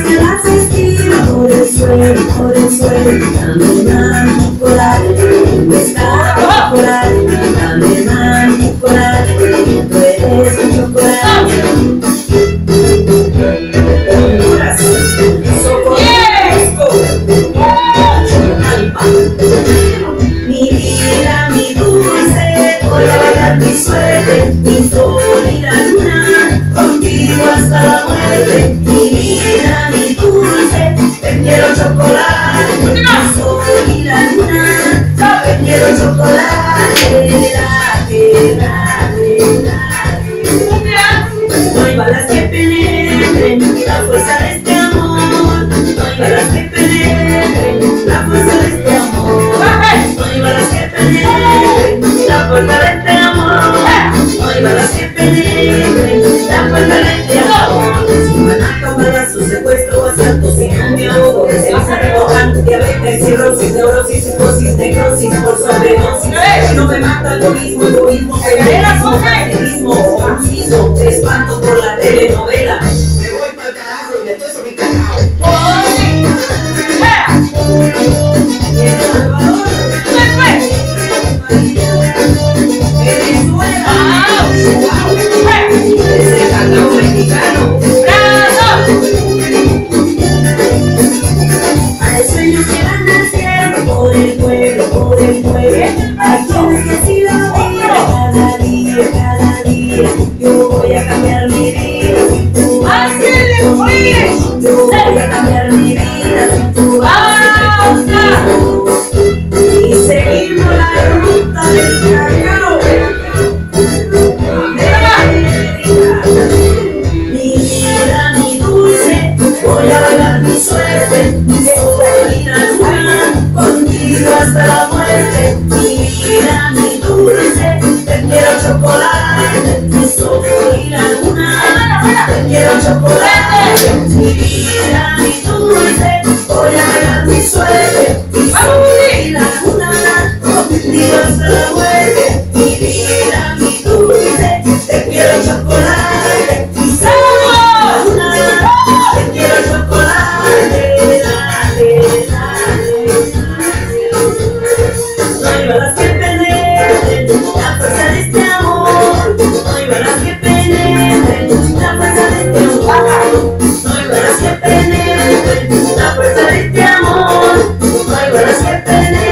que las estiro por el suelo, dame más chocolate, pescado chocolate, dame más chocolate, tú eres un chocolate. Mi vida, mi dulce, voy a bailar mi suerte, mi sol y la luna, contigo hasta la muerte. Mi vida, mi dulce, te quiero chocolate, mi sol y la luna, te quiero chocolate, date, date, date. No hay balas que penetren la fuerza de este amor, no hay balas que penetren la fuerza de este amor, no hay balas que penetren la fuerza de este amor, no hay balas que penetren la fuerza de este amor. Si van a acabar su secuestro, asalto, sin un ahogo, que se vas a recojan diabetes, cirrosis, neurosis, psicosis, necrosis por sobredosis. No me mata el egoísmo, feminismo, marxismo, te espanto por la telenovela. Me voy pa'l carajo y me estoy sobre mi cacao. Ese cacao mexicano. Hay sueños que van naciendo por el pueblo, hay quienes que si lo miran cada día, yo voy a cambiar mi vida sin tu base, yo voy a cambiar mi vida sin tu base, y seguimos la ruta del cacao. Mi vida, mi dulce, voy a bailar mi suerte, mi sol y la luna, contigo hasta la muerte. Mi vida, mi dulce, te quiero chocolate, mi sol y la luna, te quiero chocolate. Mi vida, mi dulce, voy a bailar mi suerte, mi sol y la luna, contigo hasta la muerte. Mi vida, mi dulce, te quiero chocolate, mi sol y la luna, te quiero chocolate, dale, dale, dale. No hay balas que penetren la fuerza de este amor, no hay balas que penetren la fuerza de este amor, no hay balas que penetren la fuerza de este amor, no hay balas que penetren.